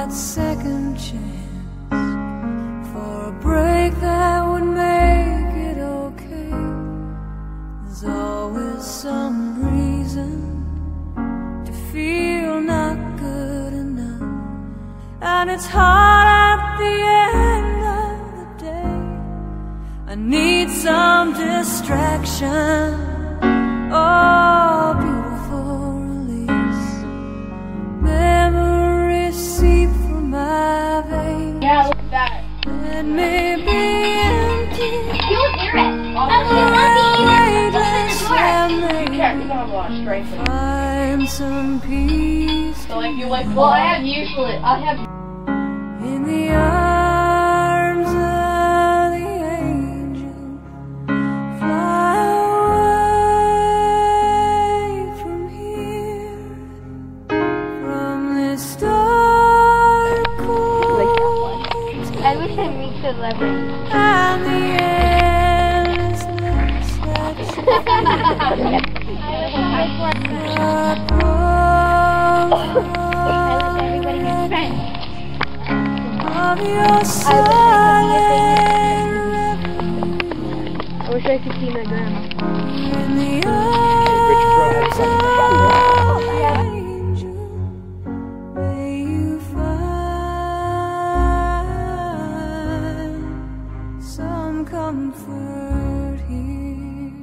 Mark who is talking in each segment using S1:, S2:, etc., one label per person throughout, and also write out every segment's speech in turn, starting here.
S1: that second chance for a break that would make it okay. There's always some reason to feel not good enough, and it's hard at the end of the day. I need some distraction. Oh, beautiful release. Memories seep from my veins.
S2: Yeah, look at that.
S1: Let me be empty.
S2: You'll hear it.
S1: Find some peace.
S2: So like you like, well, I have
S1: in the arms of the angel. Fly away from here, from this dark cold
S3: I wish I made the lever.
S1: and the endlessness that of your silent
S3: I wish I could see my grandma.
S1: in the arms of the angel. May you find some comfort here.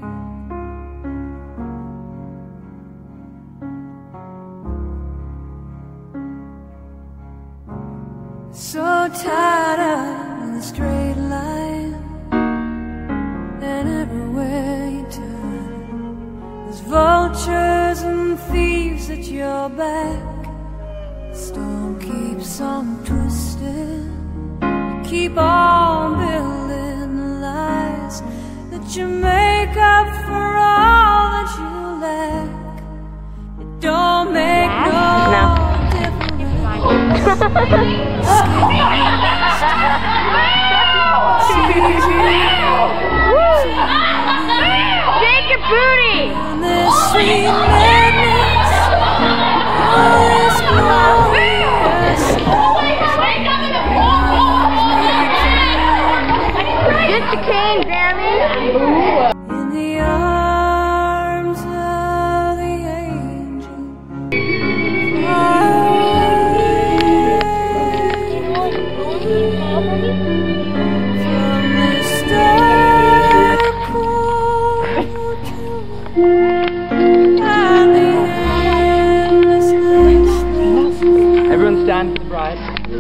S1: So tired of the straight line, and everywhere you turn, there's vultures and thieves at your back. The storm keeps on twisting. You keep on building lies that you make up for all that you lack. It don't make no
S3: Shake your booty!
S1: on this sweet madness, all this glorious
S3: Just a cane, Sammy!
S1: in the arms of the angel. From this dark cold and the endlessness
S4: Everyone stand for the bride.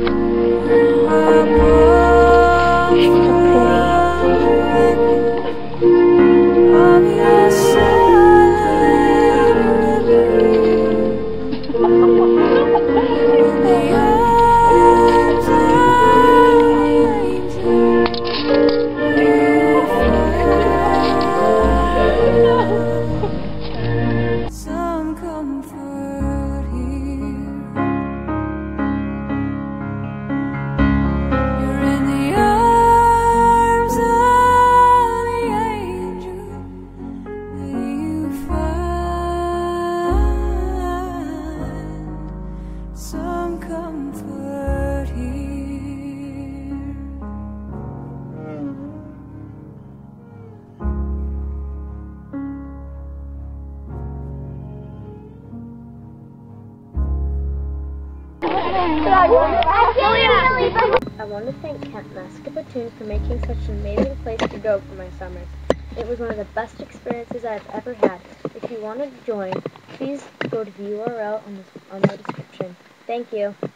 S1: of your silent in the arms of the angel. Some comfort here. You're in the arms of the angel. May you find some comfort here.
S3: I want to thank Kent Maska Platoon for making such an amazing place to go for my summers. It was one of the best experiences I've ever had. If you want to join, please go to the URL on the description. Thank you.